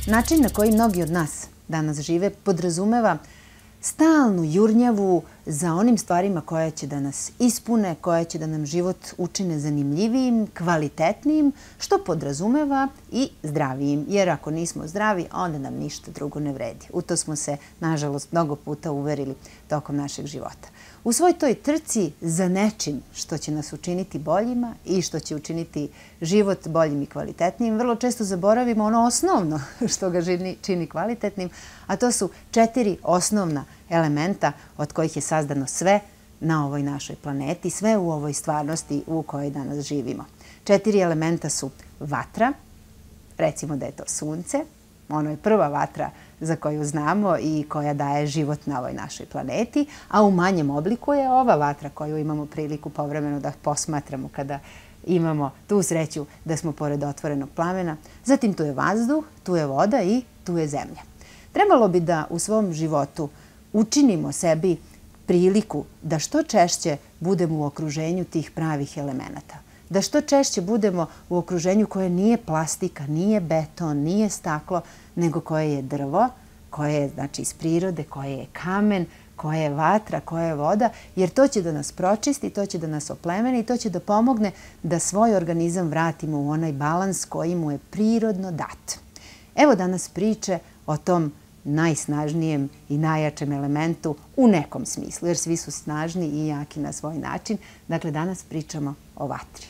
Način na koji mnogi od nas danas žive podrazumeva stalnu jurnjavu za onim stvarima koje će da nas ispune, koje će da nam život učine zanimljivijim, kvalitetnijim, što podrazumeva i zdravijim. Jer ako nismo zdravi, onda nam ništa drugo ne vredi. U to smo se, nažalost, mnogo puta uverili tokom našeg života. U svoj toj trci za nečim što će nas učiniti boljima i što će učiniti život boljim i kvalitetnijim, vrlo često zaboravimo ono osnovno što ga čini kvalitetnim, a to su 4 osnovna elementa od kojih je sazdano sve na ovoj našoj planeti, sve u ovoj stvarnosti u kojoj danas živimo. 4 elementa su vatra, recimo da je to sunce, ono je prva vatra za koju znamo i koja daje život na ovoj našoj planeti, a u manjem obliku je ova vatra koju imamo priliku povremeno da posmatramo kada imamo tu sreću da smo pored otvorenog plamena. Zatim tu je vazduh, tu je voda i tu je zemlja. Trebalo bi da u svom životu učinimo sebi priliku da što češće budemo u okruženju tih pravih elemenata. Da što češće budemo u okruženju koje nije plastika, nije beton, nije staklo, nego koje je drvo, koje je znači iz prirode, koje je kamen, koje je vatra, koje je voda, jer to će da nas pročisti, to će da nas oplemeni i to će da pomogne da svoj organizam vratimo u onaj balans koji mu je prirodno dat. Evo danas priče o tom najsnažnijem i najjačem elementu u nekom smislu, jer svi su snažni i jaki na svoj način. Dakle, danas pričamo o vatri.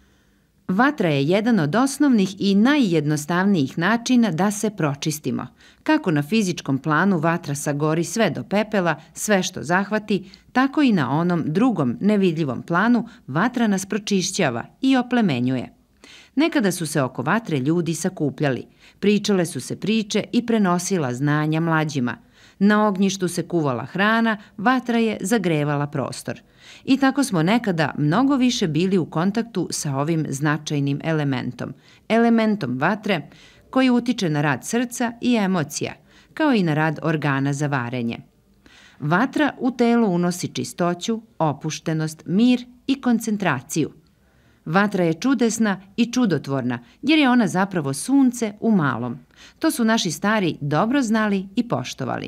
Vatra je jedan od osnovnih i najjednostavnijih načina da se pročistimo. Kako na fizičkom planu vatra sagori sve do pepela, sve što zahvati, tako i na onom drugom nevidljivom planu vatra nas pročišćava i oplemenjuje. Nekada su se oko vatre ljudi sakupljali, pričale su se priče i prenosila znanja mlađima. Na ognjištu se kuvala hrana, vatra je zagrevala prostor. I tako smo nekada mnogo više bili u kontaktu sa ovim značajnim elementom vatre koji utiče na rad srca i emocija, kao i na rad organa za varenje. Vatra u telu unosi čistoću, opuštenost, mir i koncentraciju. Vatra je čudesna i čudotvorna, jer je ona zapravo sunce u malom. To su naši stari dobro znali i poštovali.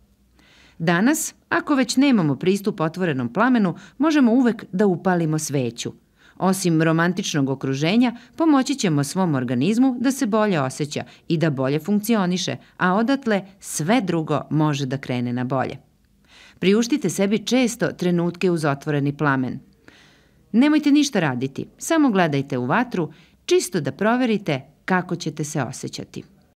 Danas, ako već nemamo pristup otvorenom plamenu, možemo uvek da upalimo sveću. Osim romantičnog okruženja, pomoći ćemo svom organizmu da se bolje osjeća i da bolje funkcioniše, a odatle sve drugo može da krene na bolje. Priuštite sebi često trenutke uz otvoreni plamen. Nemojte ništa raditi, samo gledajte u vatru, čisto da proverite kako ćete se osjećati.